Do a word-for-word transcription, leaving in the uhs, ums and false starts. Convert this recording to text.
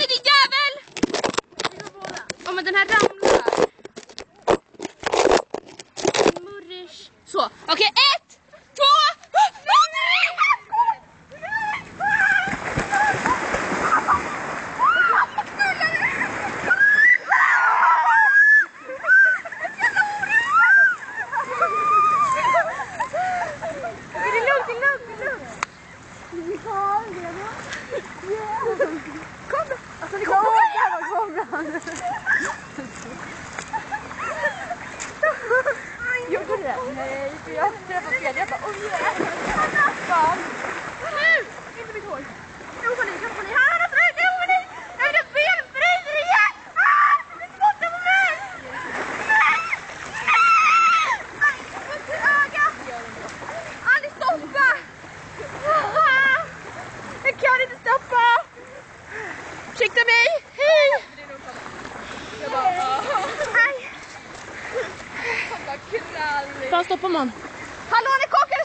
dig din jävel! Ja, men den här ramlar. Murrish. Så, okej, okay, ett, två, Alltså det kommer här. Gjorde du det? Nej, för jag träffade fel. Jag bara, åh nej. Fan. Nu! Inte mitt hår. Jo, vad ni, kan få ni. Han har frätt, jo, vad ni. Jag vill ha benfräser igen. Ah, det spottar på mig. Nej! Aj, upp till öga. Aldrig stoppa. Jag kan inte stoppa. Ursäkta mig. Hej. Jag bara, aj. Han bara krallig. Fan stoppar man. Hallå, ni kokar